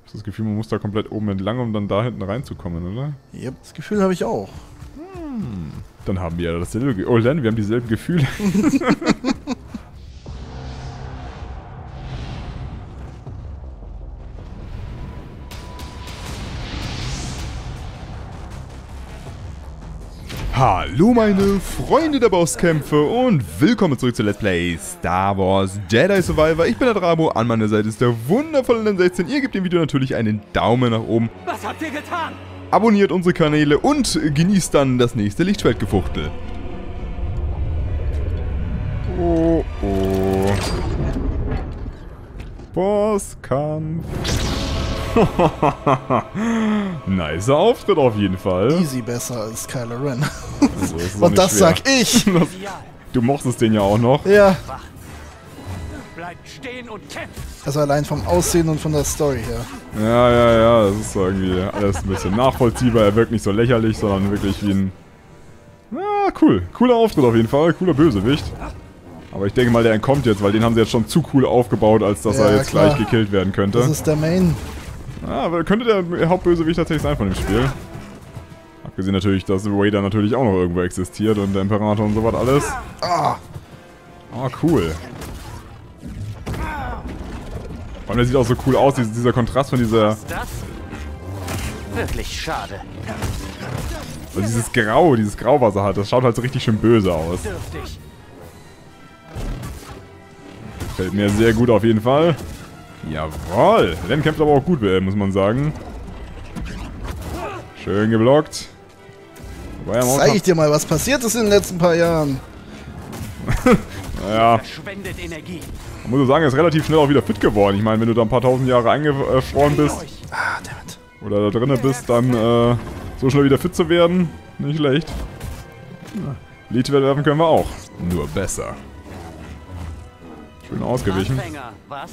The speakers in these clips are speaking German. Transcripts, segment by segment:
Ich habe das Gefühl, man muss da komplett oben entlang, um dann da hinten reinzukommen, oder? Ja, das Gefühl habe ich auch. Dann haben wir ja dasselbe. Oh, Len, wir haben dieselben Gefühle. Hallo meine Freunde der Bosskämpfe und willkommen zurück zu Let's Play Star Wars Jedi Survivor. Ich bin der Drabo, an meiner Seite ist der wundervolle Len16. Ihr gebt dem Video natürlich einen Daumen nach oben. Was habt ihr getan? Abonniert unsere Kanäle und genießt dann das nächste Lichtschwertgefuchtel. Oh oh. Bosskampf. Nicer Auftritt auf jeden Fall. Easy besser als Kylo Ren. Also, das ist auch Und nicht das schwer. sag ich. Du mochtest den ja auch noch. Ja, Bleibt stehen und kämpft! also allein vom Aussehen und von der Story her. Ja, das ist irgendwie alles ein bisschen nachvollziehbar. Er wirkt nicht so lächerlich, sondern wirklich wie ein... Ah, cool. Cooler Auftritt auf jeden Fall. Cooler Bösewicht. Aber ich denke mal, der entkommt jetzt, weil den haben sie jetzt schon zu cool aufgebaut, als dass Ja, er jetzt klar. gleich gekillt werden könnte. Das ist der Main. Ja, aber könnte der Hauptbösewicht tatsächlich sein von dem Spiel. Abgesehen natürlich, dass Vader natürlich auch noch irgendwo existiert und der Imperator und sowas alles. Ah, Ah, cool. Vor allem, der sieht auch so cool aus, dieser Kontrast von dieser... Was das? Wirklich schade. Also dieses Grau, was er hat, das schaut halt so richtig schön böse aus. Dürftig. Fällt mir sehr gut auf jeden Fall. Jawohl. Len kämpft aber auch gut, muss man sagen. Schön geblockt. Wobei er am zeig ich dir mal, was passiert ist in den letzten paar Jahren. Naja, Verschwendet Energie. man muss sagen, er ist relativ schnell auch wieder fit geworden. Ich meine, wenn du da ein paar tausend Jahre eingefroren bist Ah, dammit. oder da drinnen bist, dann so schnell wieder fit zu werden, nicht schlecht. Lichtwert werfen können wir auch. Nur besser. Schön ausgewichen. Anfänger, was?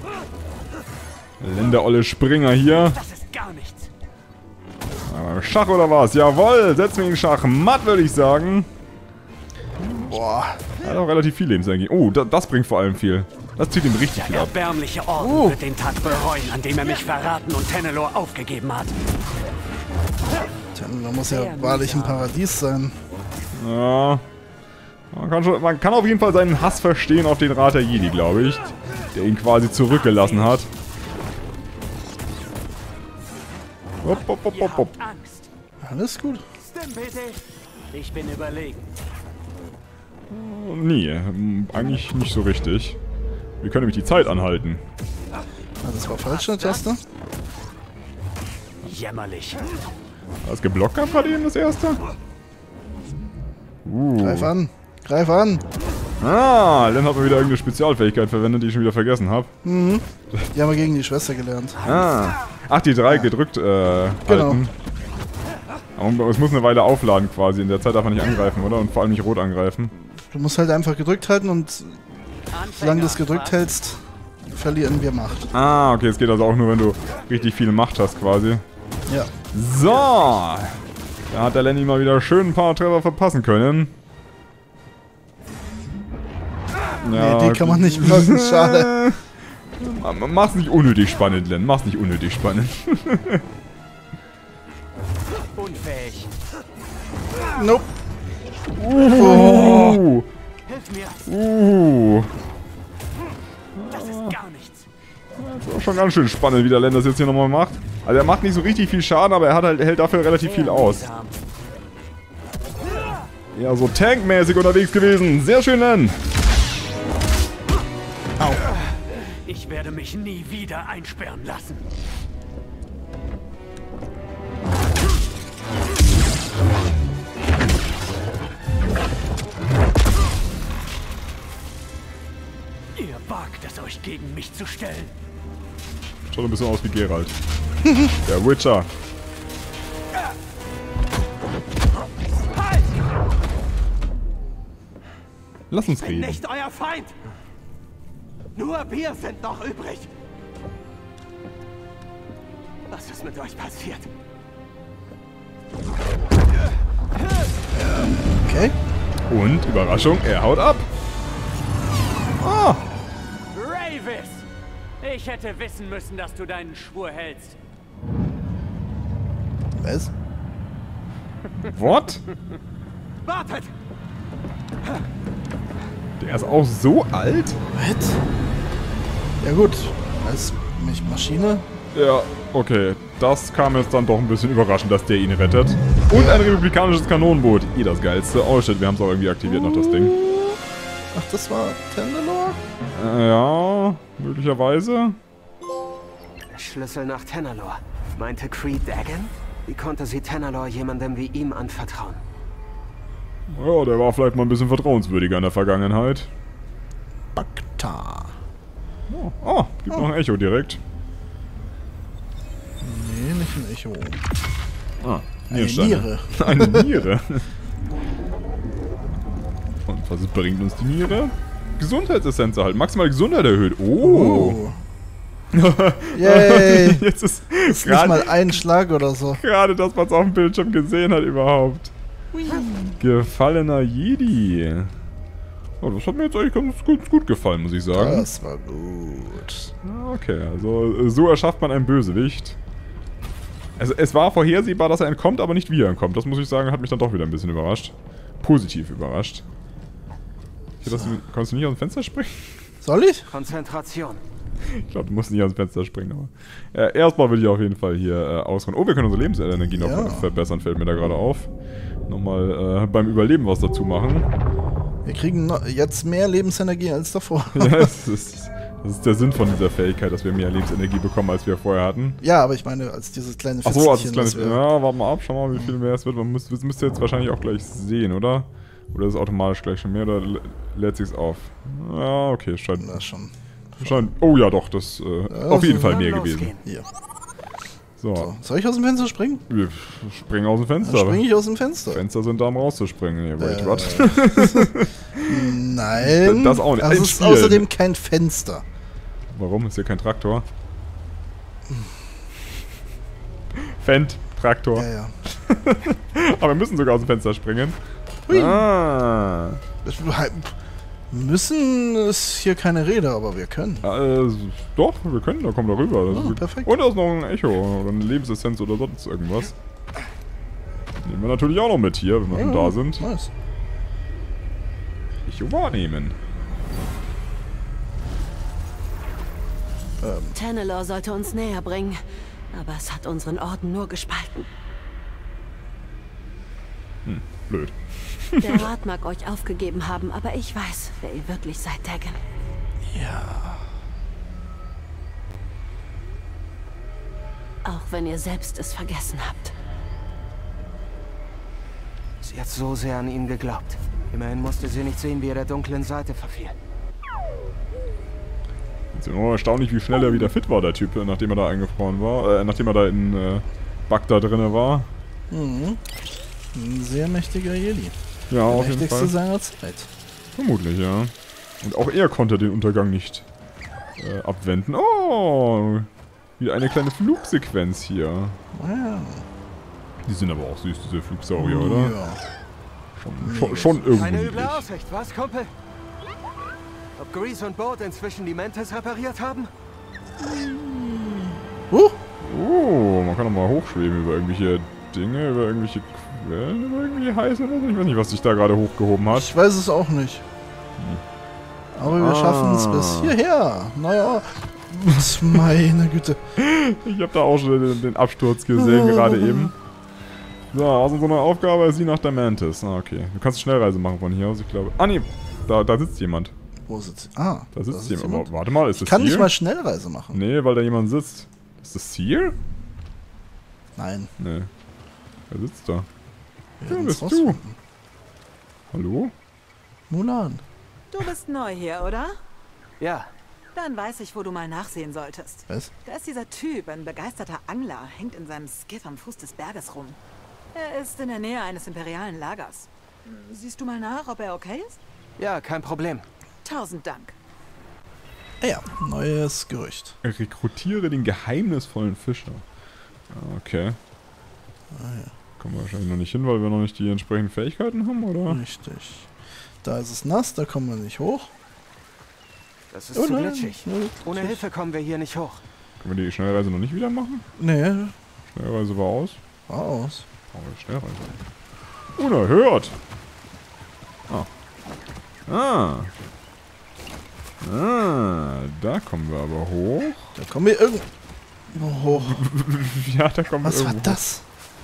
Len, der olle Springer hier. Das ist gar nichts. Schach oder was? Jawohl, setzen wir ihn Schach matt, würde ich sagen. Boah. Er hat auch relativ viel Lebensenergie. Oh, das bringt vor allem viel. Das zieht ihm richtig viel Der ab. erbärmliche Orden wird den Tag bereuen, an dem er mich verraten und Tennelor aufgegeben hat. Da muss ja wahrlich ein Paradies sein. Ja. Man kann auf jeden Fall seinen Hass verstehen auf den Rat der Jedi, glaube ich. Der ihn quasi zurückgelassen hat. Hopp, hopp, hopp, Ihr hopp, hopp. habt Angst. Alles gut. Bitte. Ich bin überlegen. Nee, eigentlich nicht so richtig. Wir können nämlich die Zeit anhalten. Ah, das war falsch, eine Taste. Jämmerlich. Hast du geblockt gehabt gerade eben das erste? Greif an. Greif an. Ah, Len hat mal wieder irgendeine Spezialfähigkeit verwendet, die ich schon wieder vergessen habe. Die haben wir gegen die Schwester gelernt. Ah. Ach, die 3 gedrückt Genau. halten. Aber es muss eine Weile aufladen quasi. In der Zeit darf man nicht angreifen, oder? Und vor allem nicht rot angreifen. Du musst halt einfach gedrückt halten und solange du es Anfänger, gedrückt hältst, verlieren wir Macht. Ah, okay, es geht also auch nur, wenn du richtig viel Macht hast quasi. Ja. So. Da hat der Lenny mal wieder schön ein paar Treffer verpassen können. Ja, Nee, die kann man nicht blocken, schade. Mach's nicht unnötig spannend, Len. Mach's nicht unnötig spannend. Unfähig. Nope. Hilf mir. Das ist gar nichts. Das ist auch schon ganz schön spannend, wie der Len das jetzt hier nochmal macht. Also er macht nicht so richtig viel Schaden, aber er hat halt, hält dafür relativ viel aus. Mühsam. Ja, so tankmäßig unterwegs gewesen. Sehr schön, Len. Ich werde mich nie wieder einsperren lassen. Ihr wagt es, euch gegen mich zu stellen. Schaut ein bisschen aus wie Geralt. Der Witcher. Halt! Lass uns Ich bin reden. nicht euer Feind! Nur wir sind noch übrig! Was ist mit euch passiert? Okay. Und, Überraschung, er haut ab. Ah, Ravis! Ich hätte wissen müssen, dass du deinen Schwur hältst. Was? What? Wartet! Der ist auch so alt? Was? Ja gut, als Maschine. Ja, okay. Das kam jetzt dann doch ein bisschen überraschend, dass der ihn rettet. Und ein republikanisches Kanonenboot. Das Geilste. Oh shit, wir haben es auch irgendwie aktiviert noch, das Ding. Ach, das war Tendelor? Ja, möglicherweise. Der Schlüssel nach Tenalor. Meinte Creed Dagan? Wie konnte sie Tenalor jemandem wie ihm anvertrauen? Ja, der war vielleicht mal ein bisschen vertrauenswürdiger in der Vergangenheit. Bacta. Oh, gibt noch ein Echo direkt. Nee, nicht ein Echo. Ah, Eine Nierensteine. Niere. Eine Niere. Und was bringt uns die Niere? Gesundheitsessenz halt. Maximal Gesundheit erhöht. Oh. Yay. Jetzt ist Ist nicht mal ein Schlag oder so. gerade das, was auf dem Bildschirm gesehen hat überhaupt. Gefallener Jedi. Oh, das hat mir jetzt eigentlich ganz gut gefallen, muss ich sagen. Das war gut. Okay, also so erschafft man einen Bösewicht. Also es war vorhersehbar, dass er entkommt, aber nicht wie er entkommt. Das muss ich sagen, hat mich dann doch wieder ein bisschen überrascht. Positiv überrascht. Konntest du nicht aus dem Fenster springen? Soll ich? Konzentration. Ich glaube, du musst nicht aus dem Fenster springen, aber... erstmal will ich auf jeden Fall hier ausruhen. Oh, wir können unsere Lebensenergie noch verbessern, fällt mir da gerade auf. Nochmal beim Überleben was dazu machen. Wir kriegen jetzt mehr Lebensenergie als davor. Ja, das ist der Sinn von dieser Fähigkeit, dass wir mehr Lebensenergie bekommen, als wir vorher hatten. Ja, aber ich meine, als dieses kleine Achso, als das kleine... das Ja, warte mal ab, schau mal, wie viel mehr es wird. Das müsst ihr jetzt wahrscheinlich auch gleich sehen, oder? Oder ist es automatisch gleich schon mehr, oder lädt sich's auf? Ja, okay, scheint... Das schon. Oh ja, doch, das auf jeden Fall mehr gewesen. Losgehen. Hier. So, Soll ich aus dem Fenster springen? wir springen aus dem Fenster. Dann springe ich aus dem Fenster. Fenster sind da, um rauszuspringen. Nee, wait, what? Nein. Das auch nicht. Das Ein ist Spiel. außerdem kein Fenster. Warum? Ist hier kein Traktor? Traktor. Ja, ja. Aber wir müssen sogar aus dem Fenster springen. Hui. Ah. Müssen ist hier keine Rede, aber wir können. Doch, wir können, da kommen wir rüber. Das ist perfekt. Und da ist noch ein Echo oder eine Lebensessenz oder sonst irgendwas. Nehmen wir natürlich auch noch mit hier, wenn wir schon da sind. Nice. Echo wahrnehmen. Tenelor sollte uns näher bringen, aber es hat unseren Orden nur gespalten. Blöd. Der Rat mag euch aufgegeben haben, aber ich weiß, wer ihr wirklich seid, Dagan. Ja. Auch wenn ihr selbst es vergessen habt. Sie hat so sehr an ihn geglaubt. Immerhin musste sie nicht sehen, wie er der dunklen Seite verfiel. Ist ja nur erstaunlich, wie schnell er wieder fit war, der Typ, nachdem er da eingefroren war. Nachdem er da in Bagdad drinne war. Mhm. Ein sehr mächtiger Jedi. Ja, auf jeden Mächtigste Fall. seiner Zeit. Vermutlich, ja. Und auch er konnte den Untergang nicht abwenden. Oh! Wieder eine kleine Flugsequenz hier. Ja. Die sind aber auch süß, diese Flugsaurier, oder? Ja. Schon irgendwie. Keine üble niedlich. Aussicht, was, Kumpel? Ob Grease und Boat inzwischen die Mantis repariert haben? Oh, man kann doch mal hochschweben über irgendwelche Dinge, über irgendwelche Quellen, über irgendwie heiße oder so. Ich weiß nicht, was sich da gerade hochgehoben hat. Ich weiß es auch nicht. Aber wir schaffen es bis hierher. Naja. Meine Güte. Ich habe da auch schon den Absturz gesehen, gerade eben. So, also so eine Aufgabe ist sie nach der Mantis. Ah, okay. Du kannst Schnellreise machen von hier aus, ich glaube. Ah, nee. Da sitzt jemand. Wo sitzt sie? Ah, Da sitzt jemand. Aber warte mal, ist das Ich kann Ziel? nicht mal Schnellreise machen. Nee, weil da jemand sitzt. Ist das Ziel? Nein. Nee. Wer sitzt da? Wir Ja, werden's bist du. rausfinden. Hallo? Mulan. Du bist neu hier, oder? Ja, Dann weiß ich, wo du mal nachsehen solltest. Was? Da ist dieser Typ, ein begeisterter Angler, hängt in seinem Skiff am Fuß des Berges rum. Er ist in der Nähe eines imperialen Lagers. Siehst du mal nach, ob er okay ist? ja, kein Problem. 1000 Dank. Ja, neues Gerücht. Rekrutiere den geheimnisvollen Fischer. Ah, okay. Kommen wir wahrscheinlich noch nicht hin, weil wir noch nicht die entsprechenden Fähigkeiten haben, oder? Richtig. Da ist es nass, da kommen wir nicht hoch. Das ist zu glitschig. Ohne Hilfe kommen wir hier nicht hoch. Können wir die Schnellreise noch nicht wieder machen? Nee. Schnellreise war aus. War aus. Oh, Schnellreise. Unerhört! Da kommen wir aber hoch. Da kommen wir irgendwo hoch. Ja, da kommen wir Was war irgendwo. das?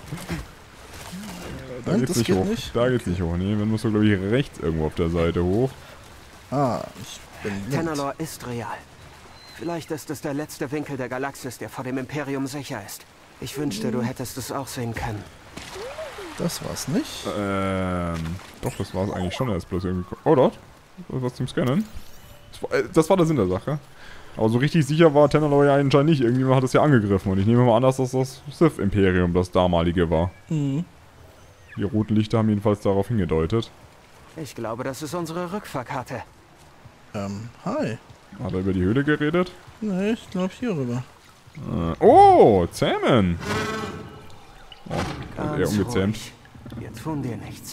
Da Nein, geht's das nicht geht hoch. nicht? Da geht's nicht hoch. Nee, man muss so, glaube ich, rechts irgendwo auf der Seite hoch. Ah, ich bin links. Tenalor ist real. Vielleicht ist es der letzte Winkel der Galaxis, der vor dem Imperium sicher ist. Ich wünschte, du hättest es auch sehen können. Das war's nicht. Doch, das war's eigentlich schon. Er ist bloß irgendwie... Oh, dort. Was zum Scannen. Das war der Sinn der Sache. Aber so richtig sicher war Tenalor ja anscheinend nicht. Irgendjemand hat es ja angegriffen. Und ich nehme mal an, dass das Sith-Imperium das damalige war. Mhm. Die roten Lichter haben jedenfalls darauf hingedeutet. Ich glaube, das ist unsere Rückfahrkarte. Hi. Hat er über die Höhle geredet? Nee, ich glaube hier rüber. Oh, Zähmen! Oh, eher Ganz ungezähmt. ruhig. Wir tun dir nichts.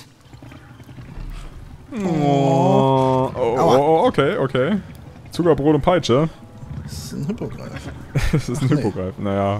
Oh, okay. Zuckerbrot und Peitsche. Das ist ein Hippogreif. Das ist ein Hippogreif. Naja.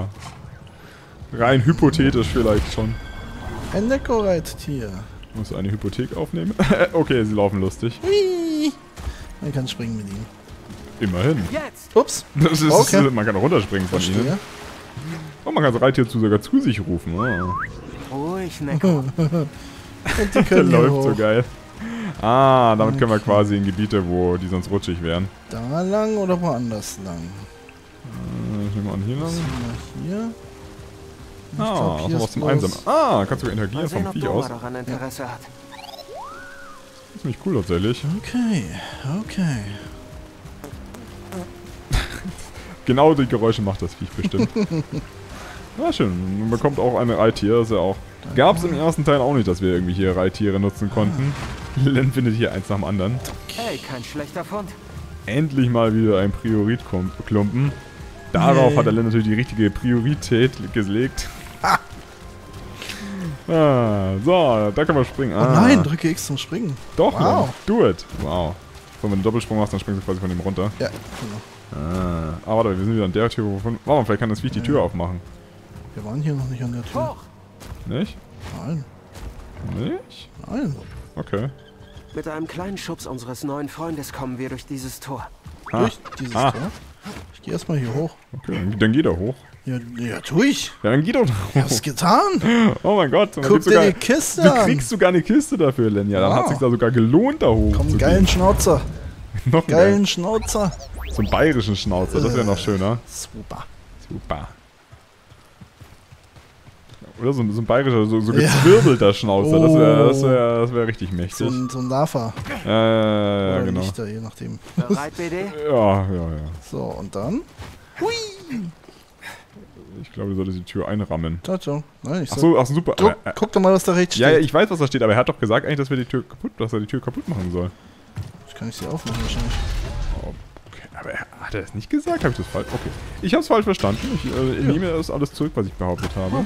Rein hypothetisch vielleicht schon. Ein Neckoreit-Tier. Muss eine Hypothek aufnehmen? Okay, sie laufen lustig. Hui. Man kann springen mit ihm. Immerhin. Jetzt! Ups. Das ist, Okay. Man kann runterspringen von ihnen. Verstehe. Und man kann das Reittier sogar zu sich rufen. Oh. Ruhig, Neko. Und die Der können hier läuft hoch. so geil. Ah, damit können wir quasi in Gebiete, wo die sonst rutschig wären. Da lang oder woanders lang? Ich nehme an, hier lang. Mal hier. Ich Ah, glaub, also hier was ist zum bloß- Einsammeln. Ah, kannst du Mal interagieren sehen, vom ob Vieh Doma aus. daran Interesse hat. Ziemlich cool tatsächlich. Okay. Genau die Geräusche macht das Viech bestimmt. Ja, schön. Man bekommt auch ein Reittier, das ist ja auch... Gab es im ersten Teil auch nicht, dass wir irgendwie hier Reittiere nutzen konnten. Len findet hier eins nach dem anderen. Hey, kein schlechter Fund. Endlich mal wieder ein Prioritklumpen. Darauf Nee. hat der Len natürlich die richtige Priorität gelegt. So, da können wir springen. Oh nein, drücke X zum Springen. Doch, Wow. Len, do it. Wow. So, wenn du einen Doppelsprung machst, dann springst du quasi von ihm runter. Ja, genau. Warte, wir sind wieder an der Tür, wovon... Warte mal, vielleicht kann das Viech die Tür aufmachen. Wir waren hier noch nicht an der Tür. Hoch! Nicht? Nein. Nicht? Okay. Mit einem kleinen Schubs unseres neuen Freundes kommen wir durch dieses Tor. Durch dieses Tor. Ich gehe erstmal hier hoch. Okay, dann geht er hoch. Ja, tu ich. Ja, dann geht er Ich hoch. hab's getan. Oh mein Gott. und dann Guck gibt's dir sogar, die Kiste du an. kriegst sogar eine Kiste dafür, Len. Ja, dann Wow. hat sich da sogar gelohnt, da hoch Komm, zu geilen Schnauzer. gehen. Noch Geilen geilen. Schnauzer. So einen bayerischen Schnauzer, das wäre noch schöner. Super. Super. Oder so ein bayerischer, so Ja. gezwirbelter Schnauzer. Oh. Das wär richtig mächtig. So ein Lava. Ja, Oder genau. Lichter, je nachdem. Bereit, BD? Ja. So, und dann? Hui. Ich glaube, du solltest die Tür einrammen. Ciao. Nein, ich Ach soll... so, super. Guck doch mal, was da rechts steht. Ja, ich weiß, was da steht, aber er hat doch gesagt eigentlich, dass er die Tür kaputt machen soll. Ich kann nicht sie aufmachen wahrscheinlich. Okay, aber hat er das nicht gesagt? Habe ich das falsch? Okay. Ich habe es falsch verstanden. Ich nehme das alles zurück, was ich behauptet habe.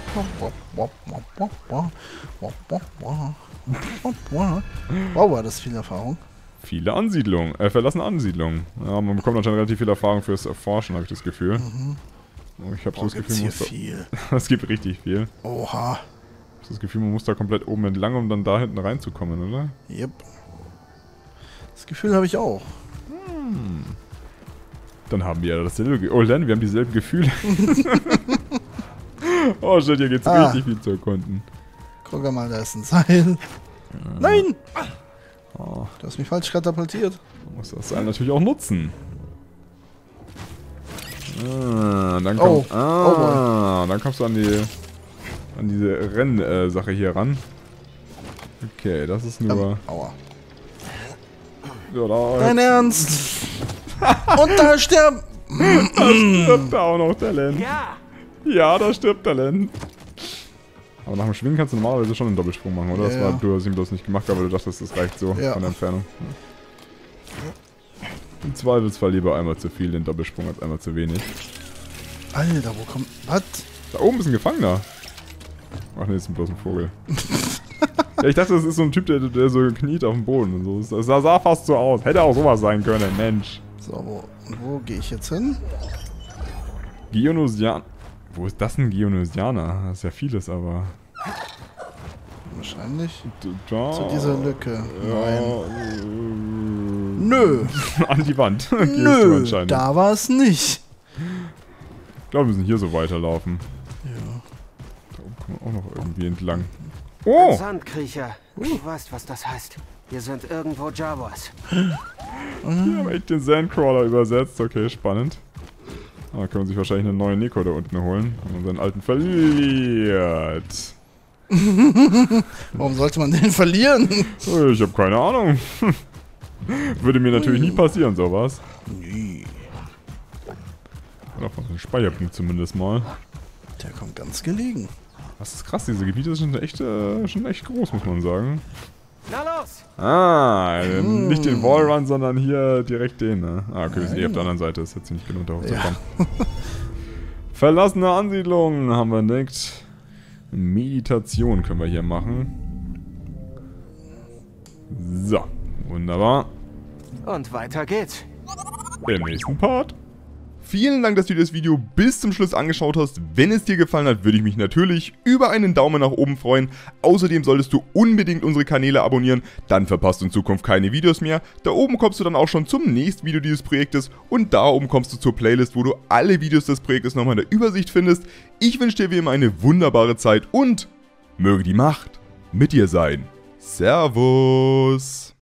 Wow, war das viel Erfahrung. Viele Ansiedlungen. Verlassene Ansiedlungen. Ja, man bekommt anscheinend relativ viel Erfahrung fürs Erforschen, habe ich das Gefühl. Ich habe so das Gibt's Gefühl, hier viel. es gibt richtig viel. Oha. Ich habe das Gefühl, man muss da komplett oben entlang, um dann da hinten reinzukommen, oder? Yep. Das Gefühl habe ich auch. Dann haben wir ja dasselbe. Oh, Len, wir haben dieselben Gefühle. Oh shit, hier geht's richtig viel zu erkunden. Guck mal, da ist ein Seil. Nein! Du hast mich falsch katapultiert. Man muss das Seil natürlich auch nutzen. Dann kommst dann kommst du an diese Rennsache hier ran. Okay, das ist nur... Aua. Ja, da Dein Ernst? Und da stirbt... stirbt da auch noch der Len. Ja! Ja, da stirbt der Len. Aber nach dem Schwingen kannst du normalerweise schon einen Doppelsprung machen, oder? Ja. Du hast ihn bloß nicht gemacht, aber du dachtest, das reicht so Ja. von der Entfernung. Im Zweifelsfall lieber einmal zu viel den Doppelsprung als einmal zu wenig. Alter, wo kommt... Was? Da oben ist ein Gefangener. Ach ne, ist bloß ein Vogel. Ja, ich dachte, das ist so ein Typ, der so kniet auf dem Boden und so. Das sah fast so aus. Hätte auch sowas sein können, Mensch. So, wo gehe ich jetzt hin? Geonosianer. Wo ist das ein Geonosianer? Das ist ja vieles, aber... Wahrscheinlich Da, zu dieser Lücke. ja, Nein. Nö. An die Wand. Gehst du Nö, anscheinend. da war es nicht. Ich glaube, wir müssen hier so weiterlaufen. Ja. Da oben kommen wir auch noch irgendwie entlang. Ein Oh! Sandkriecher. Du weißt, was das heißt. Hier sind irgendwo Jawas. Wir haben echt den Sandcrawler übersetzt. Okay, spannend. Da können wir sich wahrscheinlich einen neuen Neko da unten holen, wenn man seinen alten verliert. Warum sollte man den verlieren? Ich habe keine Ahnung. Würde mir natürlich nie passieren, sowas. Nee. Oder von einem Speicherpunkt zumindest mal. Der kommt ganz gelegen. Das ist krass, diese Gebiete sind echt, schon echt groß, muss man sagen. Na los! Ah, nicht den Wallrun, sondern hier direkt den, ne? Ah, okay, wir sind eh auf der anderen Seite, ist jetzt nicht genug, da hochzukommen. Verlassene Ansiedlung, haben wir entdeckt. Meditation können wir hier machen. So, wunderbar. Und weiter geht's. Im nächsten Part. Vielen Dank, dass du dir das Video bis zum Schluss angeschaut hast. Wenn es dir gefallen hat, würde ich mich natürlich über einen Daumen nach oben freuen. Außerdem solltest du unbedingt unsere Kanäle abonnieren, dann verpasst du in Zukunft keine Videos mehr. Da oben kommst du dann auch schon zum nächsten Video dieses Projektes und da oben kommst du zur Playlist, wo du alle Videos des Projektes nochmal in der Übersicht findest. Ich wünsche dir wie immer eine wunderbare Zeit und möge die Macht mit dir sein. Servus!